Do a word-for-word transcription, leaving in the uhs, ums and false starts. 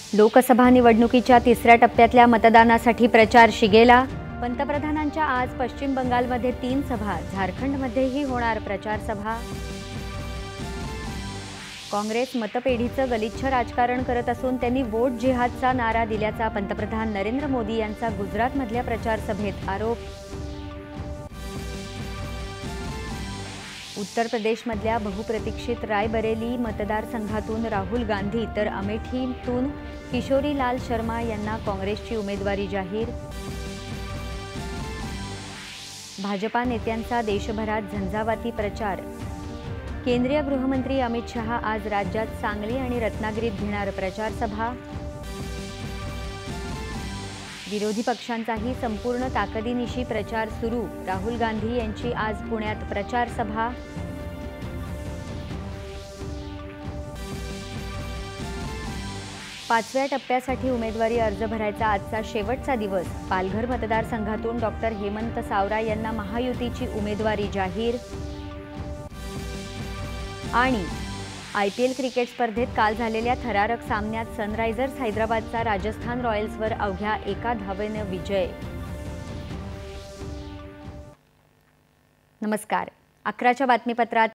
लोकसभा निवडणुकीच्या तिसऱ्या टप्प्यातल्या मतदानासाठी प्रचार शिगेला। पंतप्रधानांच्या आज पश्चिम बंगालमध्ये तीन सभा, झारखंडमध्येही होणार प्रचार सभा। काँग्रेस मतपेढीचं गलिच्छ राजकारण करत असून त्यांनी वोट जिहादचा नारा दिल्याचा पंतप्रधान नरेंद्र मोदी यांचा गुजरातमधल्या प्रचार सभेत आरोप। उत्तर प्रदेशमधल्या बहुप्रतीक्षित रायबरेली मतदारसंघातून राहुल गांधी तर अमेठीतून किशोरी लाल शर्मा यांना काँग्रेसची उमेदवारी जाहीर। भाजपा नेत्यांचा देशभरात झंझावाती प्रचार। केंद्रीय गृहमंत्री अमित शहा आज राज्यात सांगली आणि रत्नागिरीत घेणार प्रचार सभा। विरोधी पक्षांचाही संपूर्ण ताकदीनिशी प्रचार सुरू। राहुल गांधी यांची आज पुण्यात प्रचार सभा। पाचव्या टप्प्यासाठी उमेदवारी अर्ज भरायचा आजचा शेवटचा दिवस। पालघर मतदारसंघातून डॉक्टर हेमंत सावरा यांना महायुतीची उमेदवारी जाहीर। आणि आयपीएल क्रिकेट स्पर्धेत काल झालेल्या थरारक सामन्यात सनरायझर्स हैदराबादचा राजस्थान रॉयल्सवर अवघ्या एका धावेने विजय। नमस्कार, अकराच्या बातमीपत्रात